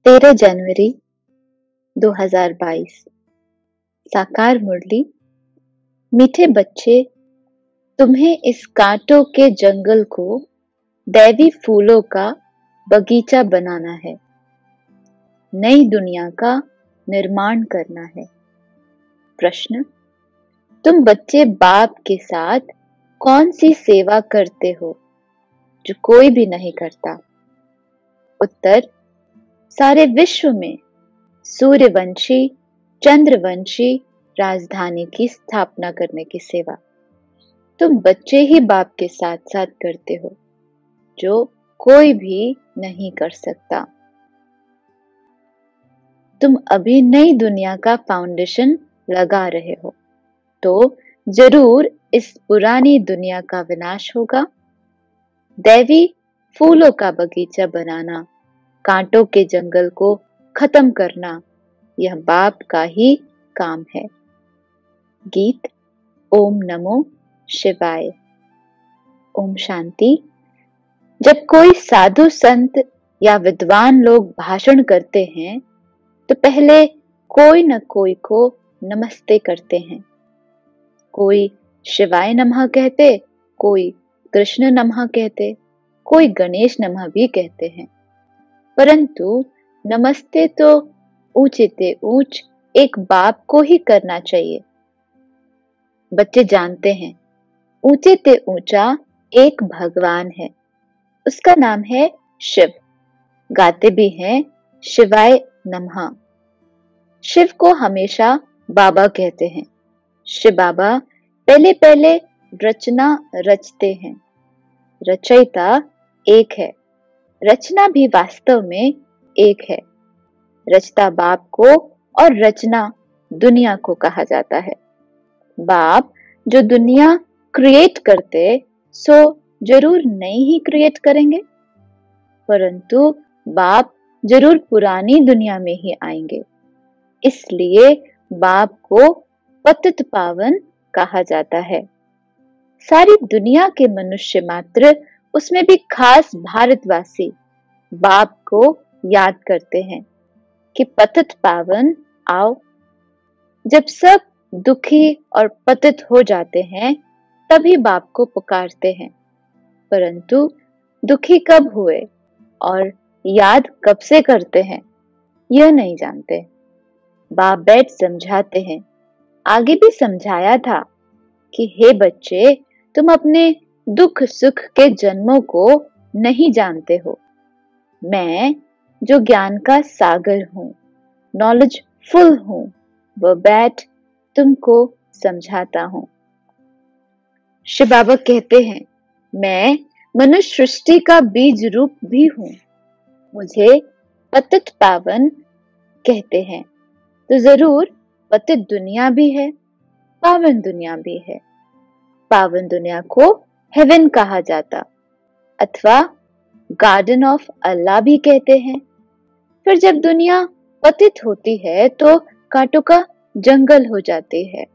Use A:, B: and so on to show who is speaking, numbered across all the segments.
A: 13 जनवरी 2022। साकार मुरली। मीठे बच्चे, तुम्हें इस कांटों के जंगल को दैवी फूलों का बगीचा बनाना है। नई दुनिया का निर्माण करना है। प्रश्न: तुम बच्चे बाप के साथ कौन सी सेवा करते हो जो कोई भी नहीं करता? उत्तर: सारे विश्व में सूर्यवंशी चंद्रवंशी राजधानी की स्थापना करने की सेवा तुम बच्चे ही बाप के साथ साथ करते हो, जो कोई भी नहीं कर सकता। तुम अभी नई दुनिया का फाउंडेशन लगा रहे हो, तो जरूर इस पुरानी दुनिया का विनाश होगा। दैवी फूलों का बगीचा बनाना, कांटों के जंगल को खत्म करना, यह बाप का ही काम है। गीत ओम नमो शिवाय। ओम शांति। जब कोई साधु संत या विद्वान लोग भाषण करते हैं तो पहले कोई न कोई को नमस्ते करते हैं। कोई शिवाय नमः कहते, कोई कृष्ण नमः कहते, कोई गणेश नमः भी कहते हैं। परंतु नमस्ते तो ऊंचे ते ऊंच एक बाप को ही करना चाहिए। बच्चे जानते हैं ऊंचे ते ऊंचा एक भगवान है, उसका नाम है शिव। गाते भी हैं शिवाय नमः। शिव को हमेशा बाबा कहते हैं। शिव बाबा पहले पहले रचना रचते हैं। रचयिता एक है, रचना भी वास्तव में एक है। रचता बाप को और रचना दुनिया को कहा जाता है। बाप जो दुनिया क्रिएट करते सो जरूर नई ही क्रिएट करेंगे, परंतु बाप जरूर पुरानी दुनिया में ही आएंगे। इसलिए बाप को पतित पावन कहा जाता है। सारी दुनिया के मनुष्य मात्र, उसमें भी खास भारतवासी बाप को याद करते हैं कि पतित पावन आओ। जब सब दुखी और पतित हो जाते हैं तभी बाप को पुकारते हैं, परंतु दुखी कब हुए और याद कब से करते हैं यह नहीं जानते। बाप बैठ समझाते हैं। आगे भी समझाया था कि हे बच्चे, तुम अपने दुख सुख के जन्मों को नहीं जानते हो। मैं जो ज्ञान का सागर हूँ, नॉलेज फुल हूँ, वो बैठ तुमको समझाता हूँ। शिव बाबा कहते हैं, मैं मनुष्य सृष्टि का बीज रूप भी हूँ। मुझे पतित पावन कहते हैं, तो जरूर पतित दुनिया भी है, पावन दुनिया भी है। पावन दुनिया को हेवन कहा जाता अथवा गार्डन ऑफ अल्लाह भी कहते हैं। फिर जब दुनिया पतित होती है तो कांटों का जंगल हो जाती है,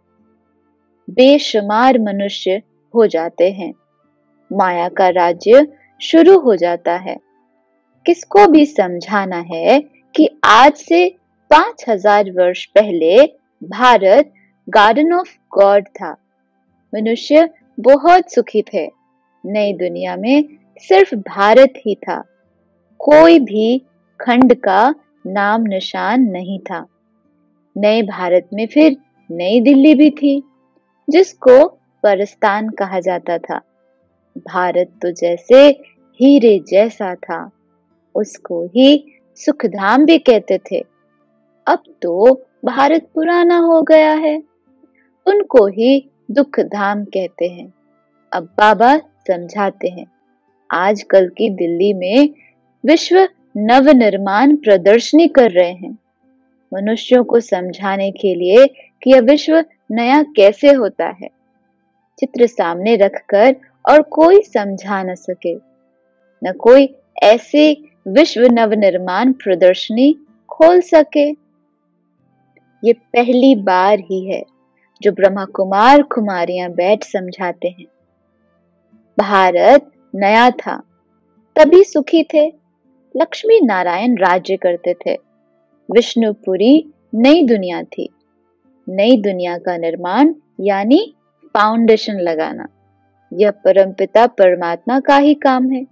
A: बेशुमार मनुष्य हो जाते हैं, माया का राज्य शुरू हो जाता है। किसको भी समझाना है कि आज से 5000 वर्ष पहले भारत गार्डन ऑफ गॉड था। मनुष्य बहुत सुखी थे। नई दुनिया में सिर्फ भारत ही था, कोई भी खंड का नाम निशान नहीं था। नए भारत में फिर नई दिल्ली भी थी, जिसको परस्तान कहा जाता था। भारत तो जैसे हीरे जैसा था, उसको ही सुखधाम भी कहते थे। अब तो भारत पुराना हो गया है, उनको ही दुख धाम कहते हैं। अब बाबा समझाते हैं, आजकल की दिल्ली में विश्व नवनिर्माण प्रदर्शनी कर रहे हैं, मनुष्यों को समझाने के लिए कि यह विश्व नया कैसे होता है। चित्र सामने रखकर और कोई समझा न सके, न कोई ऐसे विश्व नवनिर्माण प्रदर्शनी खोल सके। ये पहली बार ही है जो ब्रह्मा कुमार कुमारियां बैठ समझाते हैं। भारत नया था, तभी सुखी थे, लक्ष्मी नारायण राज्य करते थे। विष्णुपुरी नई दुनिया थी। नई दुनिया का निर्माण यानी फाउंडेशन लगाना, यह परमपिता परमात्मा का ही काम है।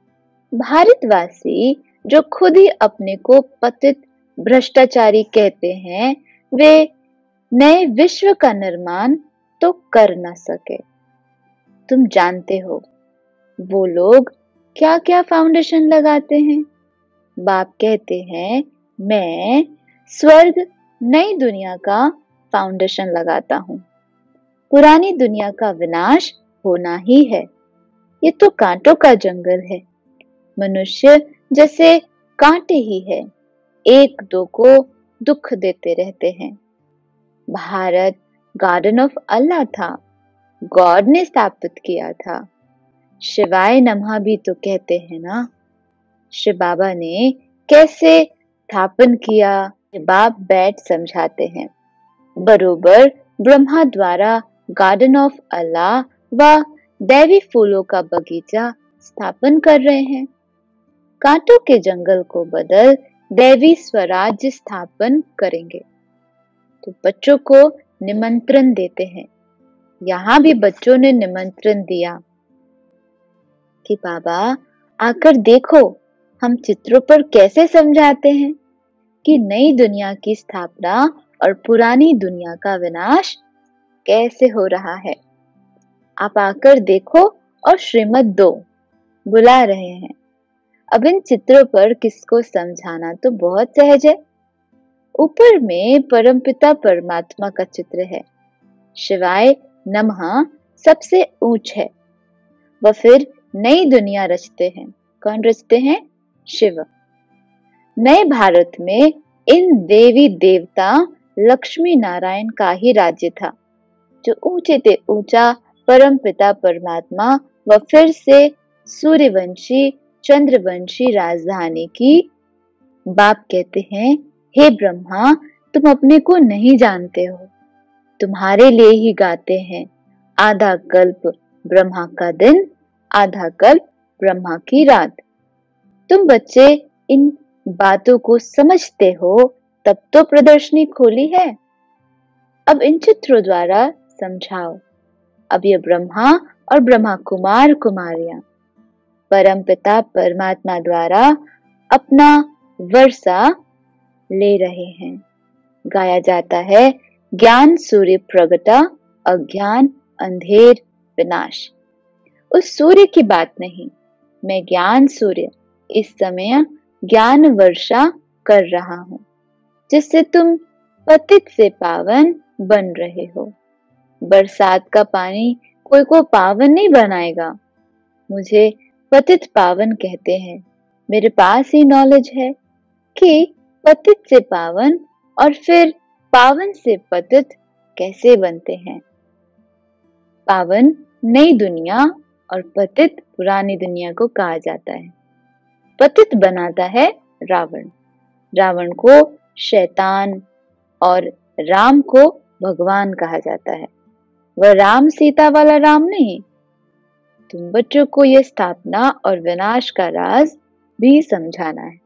A: भारतवासी जो खुद ही अपने को पतित भ्रष्टाचारी कहते हैं, वे नए विश्व का निर्माण तो कर न सके। तुम जानते हो वो लोग क्या क्या फाउंडेशन लगाते हैं। बाप कहते हैं, मैं स्वर्ग नई दुनिया का फाउंडेशन लगाता हूँ। पुरानी दुनिया का विनाश होना ही है। ये तो कांटों का जंगल है। मनुष्य जैसे कांटे ही है, एक दो को दुख देते रहते हैं। भारत गार्डन ऑफ अल्लाह था, गॉड ने स्थापित किया था। शिवाय नमः भी तो कहते हैं ना। शिव बाबा ने कैसे स्थापन किया, बाप बैठ समझाते हैं। बरोबर ब्रह्मा द्वारा गार्डन ऑफ अल्लाह व दैवी फूलों का बगीचा स्थापन कर रहे हैं। कांटों के जंगल को बदल दैवी स्वराज्य स्थापन करेंगे। तो बच्चों को निमंत्रण देते हैं। यहाँ भी बच्चों ने निमंत्रण दिया कि बाबा आकर देखो, हम चित्रों पर कैसे समझाते हैं कि नई दुनिया की स्थापना और पुरानी दुनिया का विनाश कैसे हो रहा है। आप आकर देखो और श्रीमत दो, बुला रहे हैं। अब इन चित्रों पर किसको समझाना तो बहुत सहज है। ऊपर में परमपिता परमात्मा का चित्र है। शिवाय नमः सबसे ऊंच है। वह फिर नई दुनिया रचते हैं। कौन रचते हैं? शिव। नए भारत में इन देवी देवता लक्ष्मी नारायण का ही राज्य था। जो ऊंचे ते ऊंचा परमपिता परमात्मा व फिर से सूर्यवंशी चंद्रवंशी राजधानी की। बाप कहते हैं, हे ब्रह्मा, तुम अपने को नहीं जानते हो, तुम्हारे लिए ही गाते हैं। आधा कल्प ब्रह्मा का दिन, आधा कल्प ब्रह्मा की रात। तुम बच्चे इन बातों को समझते हो, तब तो प्रदर्शनी खोली है। अब इन चित्रों द्वारा समझाओ। अब ये ब्रह्मा और ब्रह्मा कुमार कुमारियां परम पिता परमात्मा द्वारा अपना वर्षा ले रहे हैं। गाया जाता है, ज्ञान सूर्य प्रगटा, अज्ञान अंधेर विनाश। उस सूर्य की बात नहीं, मैं ज्ञान सूर्य इस समय ज्ञान वर्षा कर रहा हूं, जिससे तुम पतित से पावन बन रहे हो। बरसात का पानी कोई को पावन नहीं बनाएगा। मुझे पतित पावन कहते हैं। मेरे पास ही नॉलेज है कि पतित से पावन और फिर पावन से पतित कैसे बनते हैं। पावन नई दुनिया और पतित पुरानी दुनिया को कहा जाता है। पतित बनाता है रावण। रावण को शैतान और राम को भगवान कहा जाता है। वह राम सीता वाला राम नहीं। तुम बच्चों को यह स्थापना और विनाश का राज भी समझाना है।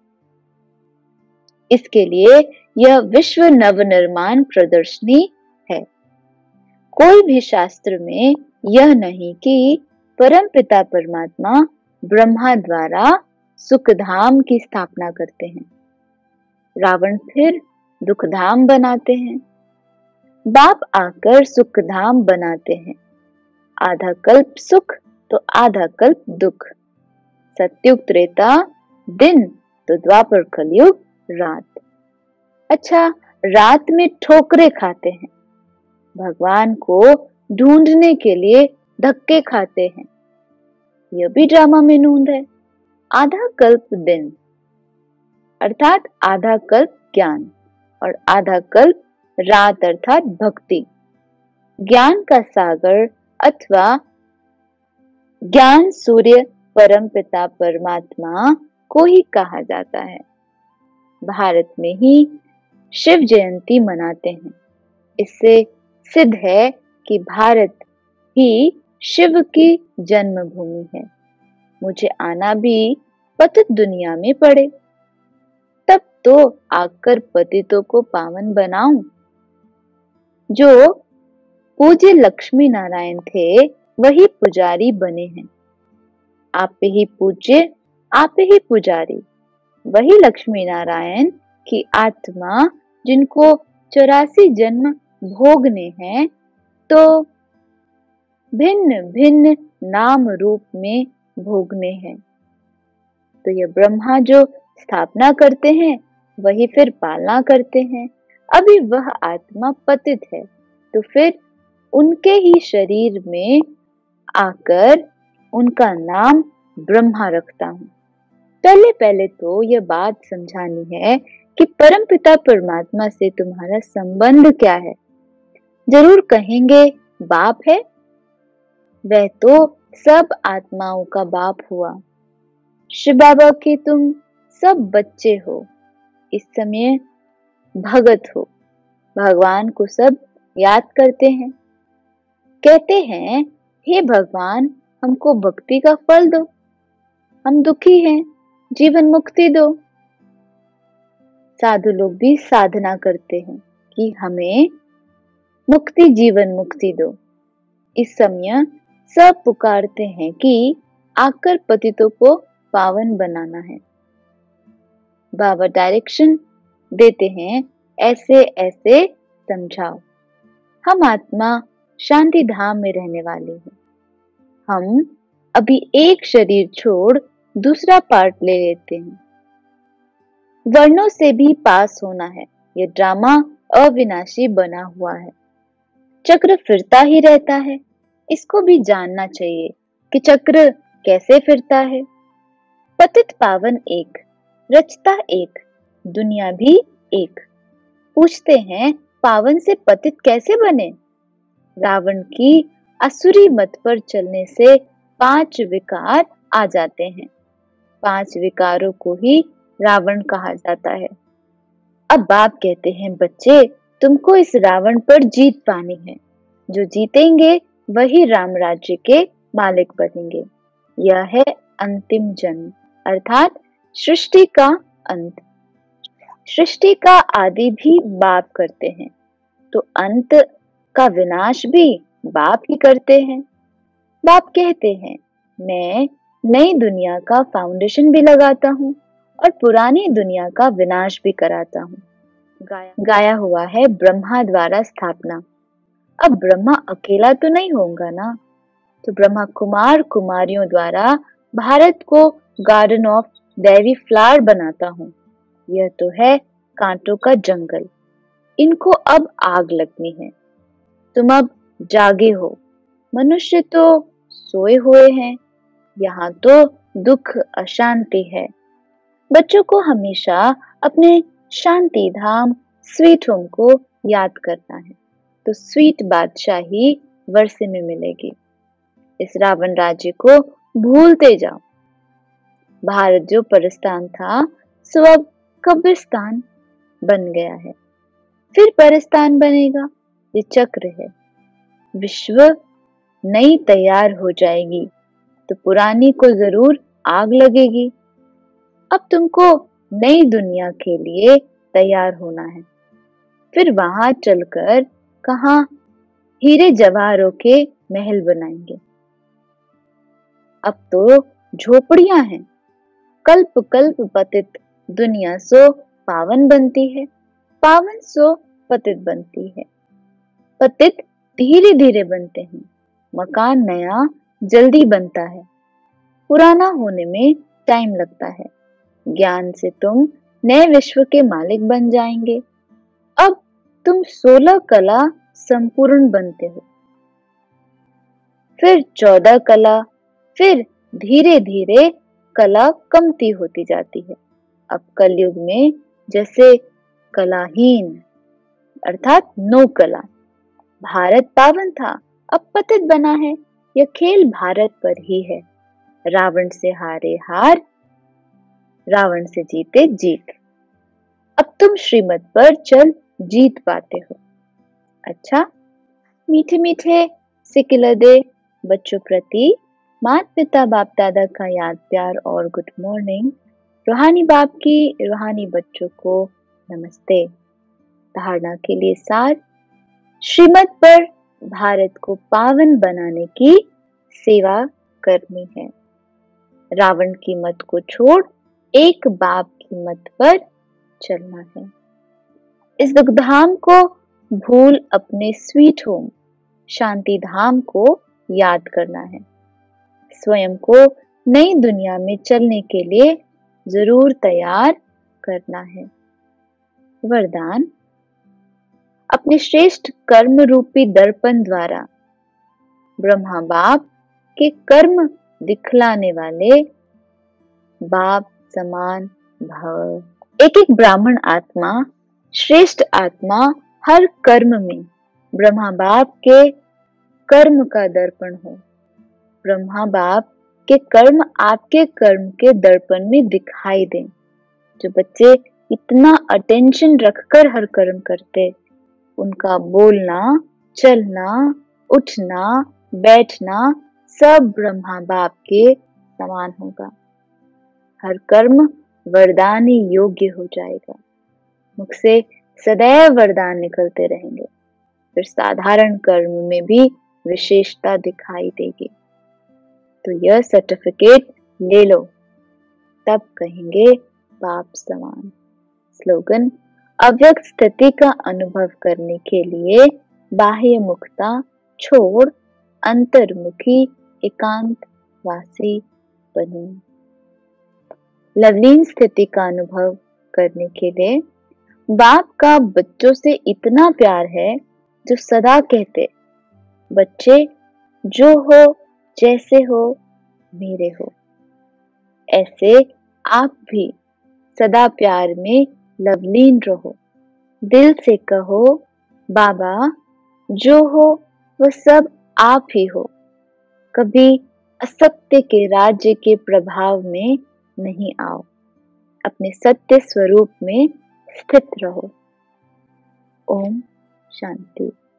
A: इसके लिए यह विश्व नवनिर्माण प्रदर्शनी है। कोई भी शास्त्र में यह नहीं कि परम पिता परमात्मा ब्रह्मा द्वारा सुखधाम की स्थापना करते हैं, रावण फिर दुखधाम बनाते हैं। बाप आकर सुखधाम बनाते हैं। आधा कल्प सुख तो आधा कल्प दुख। सतयुग त्रेता दिन तो द्वापर कलयुग रात। अच्छा, रात में ठोकरे खाते हैं, भगवान को ढूंढने के लिए धक्के खाते हैं। यह भी ड्रामा में नूंद है। आधा कल्प दिन अर्थात आधा कल्प ज्ञान और आधा कल्प रात अर्थात भक्ति। ज्ञान का सागर अथवा ज्ञान सूर्य परम पिता परमात्मा को ही कहा जाता है। भारत में ही शिव जयंती मनाते हैं। इससे सिद्ध है कि भारत ही शिव की जन्मभूमि है। मुझे आना भी पतित दुनिया में पड़े। तब तो आकर पतितों को पावन बनाऊं। जो पूज्य लक्ष्मी नारायण थे वही पुजारी बने हैं। आप ही पूज्य, आप ही पुजारी, वही लक्ष्मी नारायण की आत्मा जिनको 84 जन्म भोगने हैं, तो भिन्न भिन्न नाम रूप में भोगने हैं। तो ये ब्रह्मा जो स्थापना करते हैं वही फिर पालना करते हैं। अभी वह आत्मा पतित है, तो फिर उनके ही शरीर में आकर उनका नाम ब्रह्मा रखता हूँ। पहले पहले तो यह बात समझानी है कि परमपिता परमात्मा से तुम्हारा संबंध क्या है। जरूर कहेंगे बाप है। वह तो सब आत्माओं का बाप हुआ। शिव बाबा के तुम सब बच्चे हो, इस समय भगत हो। भगवान को सब याद करते हैं, कहते हैं हे भगवान हमको भक्ति का फल दो, हम दुखी हैं, जीवन मुक्ति दो। साधु लोग भी साधना करते हैं कि हमें मुक्ति, जीवन मुक्ति दो। इस समय सब पुकारते हैं कि आकर पतितों को पावन बनाना है। बाबा डायरेक्शन देते हैं, ऐसे ऐसे समझाओ। हम आत्मा शांति धाम में रहने वाले हैं। हम अभी एक शरीर छोड़ दूसरा पार्ट ले लेते हैं। वर्णों से भी पास होना है। यह ड्रामा अविनाशी बना हुआ है। चक्र फिरता ही रहता है। इसको भी जानना चाहिए कि चक्र कैसे फिरता है। पतित पावन एक, रचता एक, दुनिया भी एक। पूछते हैं पावन से पतित कैसे बने। रावण की असुरी मत पर चलने से 5 विकार आ जाते हैं। 5 विकारों को ही रावण कहा जाता है। अब बाप कहते हैं बच्चे तुमको इस रावण पर जीत पानी है। जो जीतेंगे वही राम राज्य के मालिक बनेंगे। यह है अंतिम जन्म, अर्थात सृष्टि का अंत। सृष्टि का आदि भी बाप करते हैं, तो अंत का विनाश भी बाप ही करते हैं। बाप कहते हैं मैं नई दुनिया का फाउंडेशन भी लगाता हूँ और पुरानी दुनिया का विनाश भी कराता हूँ। गाया हुआ है ब्रह्मा द्वारा स्थापना। अब ब्रह्मा अकेला तो नहीं होगा ना, तो ब्रह्मा कुमार कुमारियों द्वारा भारत को गार्डन ऑफ दैवी फ्लावर बनाता हूँ। यह तो है कांटों का जंगल। इनको अब आग लगनी है। तुम अब जागे हो। मनुष्य तो सोए हुए हैं। यहाँ तो दुख अशांति है। बच्चों को हमेशा अपने शांति धाम स्वीट होम को याद करना है, तो स्वीट बादशाही वर्षे में मिलेगी। इस रावण राज्य को भूलते जाओ। भारत जो परस्तान था सो अब कब्रिस्तान बन गया है, फिर परस्तान बनेगा। ये चक्र है। विश्व नई तैयार हो जाएगी तो पुरानी को जरूर आग लगेगी। अब तुमको नई दुनिया के लिए तैयार होना है। फिर वहां चलकर कहाँ हीरे जवाहरों के महल बनाएंगे। अब तो झोपड़ियां हैं। कल्प कल्प पतित दुनिया सो पावन बनती है, पावन सो पतित बनती है। पतित धीरे धीरे बनते हैं। मकान नया जल्दी बनता है, पुराना होने में टाइम लगता है। ज्ञान से तुम नए विश्व के मालिक बन जाएंगे। अब तुम 16 कला संपूर्ण बनते हो, फिर 14 कला, फिर धीरे धीरे कला कमती होती जाती है। अब कलयुग में जैसे कलाहीन अर्थात नो कला। भारत पावन था, अब पतित बना है। यह खेल भारत पर ही है। रावण से हारे हार, रावण से जीते जीत। अब तुम श्रीमत पर चल जीत पाते हो। अच्छा, मीठे मीठे सिकिलदे बच्चों प्रति माता पिता बाप दादा का याद प्यार और गुड मॉर्निंग। रूहानी बाप की रूहानी बच्चों को नमस्ते। धारणा के लिए सार, श्रीमत पर भारत को पावन बनाने की सेवा करनी है। रावण की मत को छोड़ एक बाप की मत पर चलना है। इस दुखधाम को भूल अपने स्वीट होम शांति धाम को याद करना है। स्वयं को नई दुनिया में चलने के लिए जरूर तैयार करना है। वरदान, अपने श्रेष्ठ कर्म रूपी दर्पण द्वारा ब्रह्मा बाप के कर्म दिखलाने वाले बाप समान भव। एक एक ब्राह्मण आत्मा, श्रेष्ठ आत्मा हर कर्म में ब्रह्मा बाप के कर्म का दर्पण हो। ब्रह्मा बाप के कर्म आपके कर्म के दर्पण में दिखाई दें। जो बच्चे इतना अटेंशन रखकर हर कर्म करते, उनका बोलना, चलना, उठना, बैठना सब ब्रह्मा बाप के समान होगा। हर कर्म वरदानी योग्य हो जाएगा। मुख से सदैव वरदान निकलते रहेंगे। फिर साधारण कर्म में भी विशेषता दिखाई देगी। तो यह सर्टिफिकेट ले लो, तब कहेंगे बाप समान। स्लोगन, अव्यक्त स्थिति का अनुभव करने के लिए बाह्य मुखता छोड़ अंतर्मुखी एकांतवासी बनो। लवलीन स्थिति का अनुभव करने के लिए बाप का बच्चों से इतना प्यार है जो सदा कहते, बच्चे जो हो जैसे हो मेरे हो। ऐसे आप भी सदा प्यार में लवलीन रहो। दिल से कहो, बाबा जो हो वह सब आप ही हो। कभी असत्य के राज्य के प्रभाव में नहीं आओ। अपने सत्य स्वरूप में स्थित रहो। ओम शांति।